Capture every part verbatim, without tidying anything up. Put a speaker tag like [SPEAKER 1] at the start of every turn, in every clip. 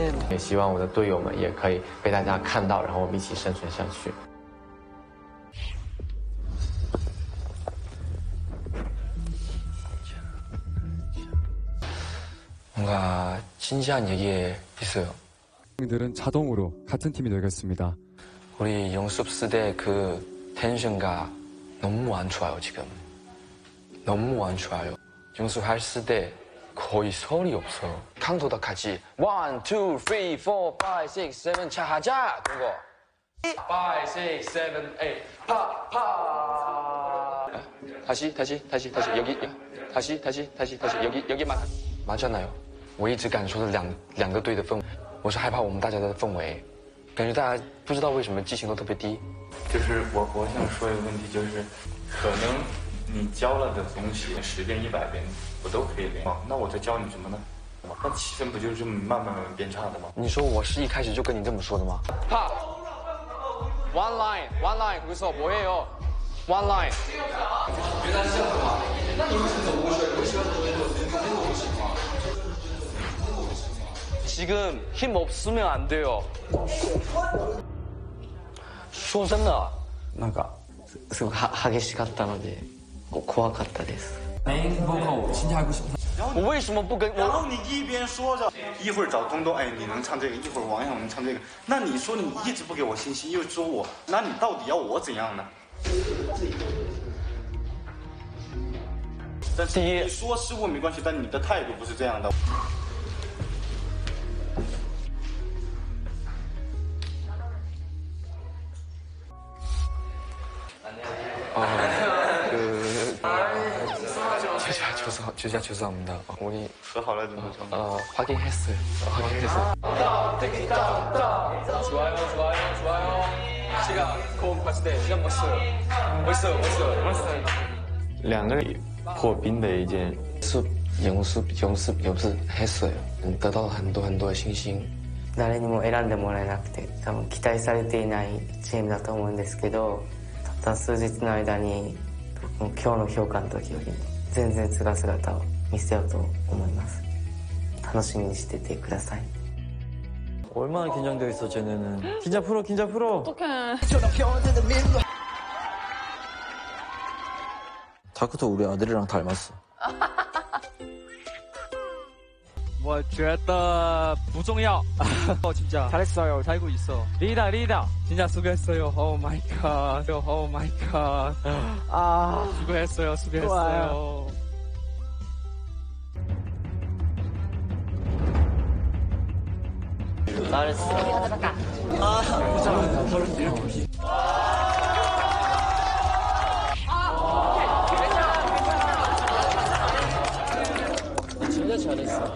[SPEAKER 1] 也希望我的队友们也可以被大家看到，然后我们一起生存下去。
[SPEAKER 2] 뭔가 진지한 얘기에 있어요.
[SPEAKER 3] 들은 자동으로 같은 팀이 되겠습니다.
[SPEAKER 2] 우리 연습 때 그 텐션가 너무 안 좋아요 지금. 너무 안 좋아요. 연습할 때 거의 소리 없어요. 강도도 같이 one, two, three, four, five, six, seven 차하자 그런 거. five, six, seven, eight 파파. 다시 다시 다시 다시 여기 다시 다시 다시 다시 여기 여기만 맞잖아요. 我一直感受着两两个队的氛围，我是害怕我们大家的氛围，感觉大家不知道为什么激情都特别低。
[SPEAKER 4] 就是我我想说一个问题，就是可能你教了的东西十遍一百遍我都可以练，那我在教你什么呢？那气氛不就是这么慢慢慢慢变差的吗？
[SPEAKER 2] 你说我是一开始就跟你这么说的吗？파 one line one line 거기서 뭐예요? one line. 지금 힘 없으면 안 돼요. 说真的
[SPEAKER 5] なんかすごく激しかったので怖かったです。
[SPEAKER 2] 我为什么不跟我？
[SPEAKER 6] 然后你一边说着，一会儿找东东，哎，你能唱这个；一会儿王阳能唱这个。那你说你一直不给我信心，又说我，那你到底要我怎样呢？但是你说失误没关系，但你的态度不是这样的。
[SPEAKER 2] 어, 그, 제자 죄송, 제자 죄송합니다. 우리
[SPEAKER 6] 和好了怎么说？
[SPEAKER 2] 어, 확인했어요. 확인했어요. 좋아요, 좋아요, 좋아요. 시간, 고음 봤을 때 시간 멋있어요. 멋있어요, 멋있어요, 멋있어요.
[SPEAKER 1] 两个人破冰的一件
[SPEAKER 2] 연습, 연습, 연습, 연습했어요. 得到了很多很多的信心。
[SPEAKER 5] 誰にも選んでもらえなくて、多分期待されていないチームだと思うんですけど。 たった数日の間に今日の評価の時より全然違う姿を見せようと思います。楽しみにしててください。
[SPEAKER 7] 얼마나 긴장되어 있어 쟤네는. 긴장 풀어 긴장 풀어.
[SPEAKER 8] 어떡해.
[SPEAKER 7] 다크도 우리 아들이랑 닮았어.
[SPEAKER 9] 我觉得不重要。어 진짜 잘했어요. 잘고 있어. 리더 리더. 진짜 수고했어요. 오 마이 갓. 오 마이 갓. 아 수고했어요. 수고했어요.
[SPEAKER 5] 잘했어.
[SPEAKER 9] 아.
[SPEAKER 5] 진짜 잘했어.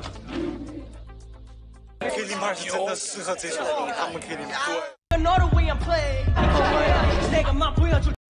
[SPEAKER 6] K零二是真的适合这首歌，他们 K零对。